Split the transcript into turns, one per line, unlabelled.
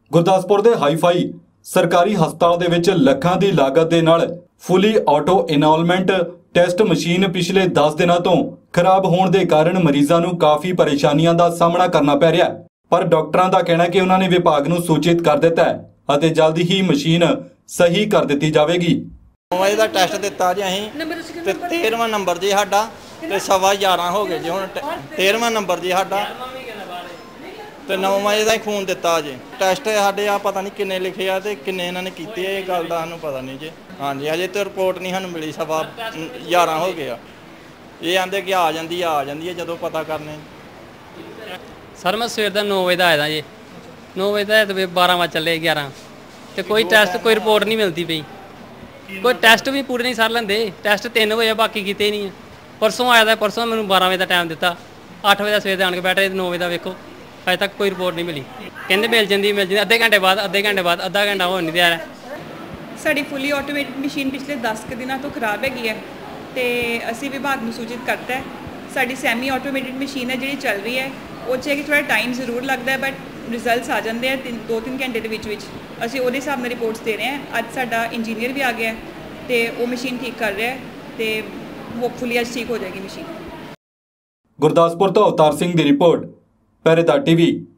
ਗੁਰਦਾਸਪੁਰ ਦੇ ਹਾਈਫਾਈ ਸਰਕਾਰੀ ਹਸਪਤਾਲ ਦੇ ਵਿੱਚ ਲੱਖਾਂ ਦੀ ਲਾਗਤ ਦੇ ਨਾਲ fully auto enrolment test machine ਪਿਛਲੇ 10 ਦਿਨਾਂ ਤੋਂ ਖਰਾਬ ਹੋਣ ਦੇ ਕਾਰਨ ਮਰੀਜ਼ਾਂ ਨੂੰ ਕਾਫੀ ਪਰੇਸ਼ਾਨੀਆਂ ਦਾ ਸਾਹਮਣਾ ਕਰਨਾ ਪੈ ਰਿਹਾ ਹੈ। ਪਰ ਡਾਕਟਰਾਂ ਦਾ ਕਹਿਣਾ ਕਿ ਉਹਨਾਂ ਨੇ ਵਿਭਾਗ ਨੂੰ ਸੂਚਿਤ ਕਰ ਦਿੱਤਾ ਹੈ ਅਤੇ ਜਲਦੀ ਹੀ ਮਸ਼ੀਨ ਸਹੀ ਕਰ ਦਿੱਤੀ ਜਾਵੇਗੀ।
मोबाइल का टैसट दिता जी अं 13वां नंबर जी साडा ते 11:15 हो गए जी हुण 13वां नंबर जी साडा ते 9 वजे का खून दिता जी। टैसट साडे आ पता नहीं किन्ने लिखे आ ते किन्ने इन्हां ने कीते इह गल दा सानूं पता नहीं जी। हाँ जी अजे तो रिपोर्ट नहीं सानूं मिली 11:15 हो गए ये आंदे कि आ जांदी है जदों पता करने।
सर मैं सवेर दा 9 बजे दा आया जी 9 बजे दा ते 12 वजे चले 11 ते कोई टैसट कोई रिपोर्ट नहीं मिलती पई। कोई टैसट भी पूरे नहीं सर लेंदे। टैसट 3 बजे बाकी कीते नहीं है। परसों आया था परसों मैंने 12 बजे का टाइम दिता 8 बजे सवेर आन के बैठे 9 बजे का वेखो अजे तक कोई रिपोर्ट नहीं मिली। कहते मिल जाती अद्धे घंटे बाद अद्धा घंटा हो नहीं दिया।
साड़ी फुली ऑटोमेटिक मशीन पिछले 10 दिनों तो खराब हैगी है तो असी विभाग को सूचित करता है। साड़ी सैमी ऑटोमेटिक मशीन है जी चल रही है वो कि थोड़ा टाइम जरूर लगता है बट रिजल्ट्स आ जाते हैं 2-3 घंटे के असी वो हिसाब से रिपोर्ट्स दे रहे हैं। अज साडा इंजीनियर भी आ गया तो वो मशीन ठीक कर रहा है तो होपफुली अज ठीक हो जाएगी मशीन।
गुरदासपुर तो अवतार सिंह की रिपोर्ट, पहरेदार टीवी।